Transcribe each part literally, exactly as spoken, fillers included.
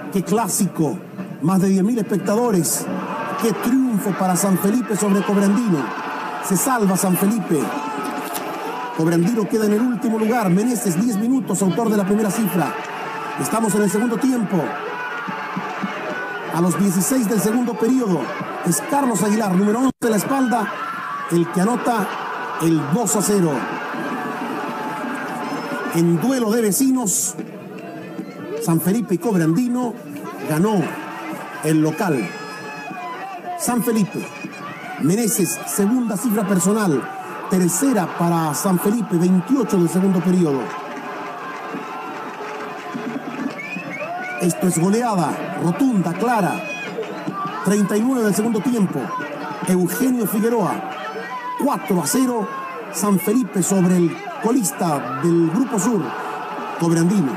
Qué clásico, más de diez mil espectadores. Qué triunfo para San Felipe sobre Cobrandino. Se salva San Felipe. Cobrandino queda en el último lugar. Meneses, diez minutos, autor de la primera cifra. Estamos en el segundo tiempo. A los dieciséis del segundo periodo, es Carlos Aguilar, número once de la espalda, el que anota el dos a cero. En duelo de vecinos, San Felipe y Cobrandino, ganó el local. San Felipe. Meneses, segunda cifra personal. Tercera para San Felipe, veintiocho del segundo periodo. Esto es goleada, rotunda, clara. treinta y nueve del segundo tiempo. Eugenio Figueroa, cuatro a cero. San Felipe sobre el colista del Grupo Sur, Cobrandino.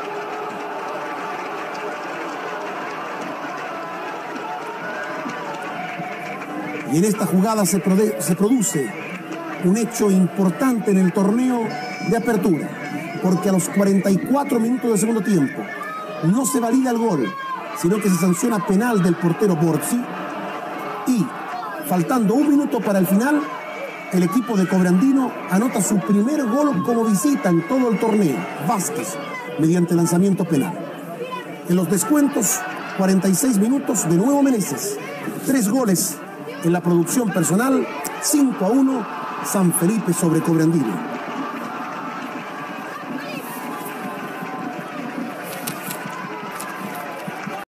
Y en esta jugada se, se produce un hecho importante en el torneo de apertura, porque a los cuarenta y cuatro minutos del segundo tiempo no se valida el gol, sino que se sanciona penal del portero Borzi, y faltando un minuto para el final, el equipo de Cobrandino anota su primer gol como visita en todo el torneo, Vázquez, mediante lanzamiento penal. En los descuentos, cuarenta y seis minutos, de nuevo Meneses, tres goles en la producción personal, cinco a uno, San Felipe sobre Cobrandino.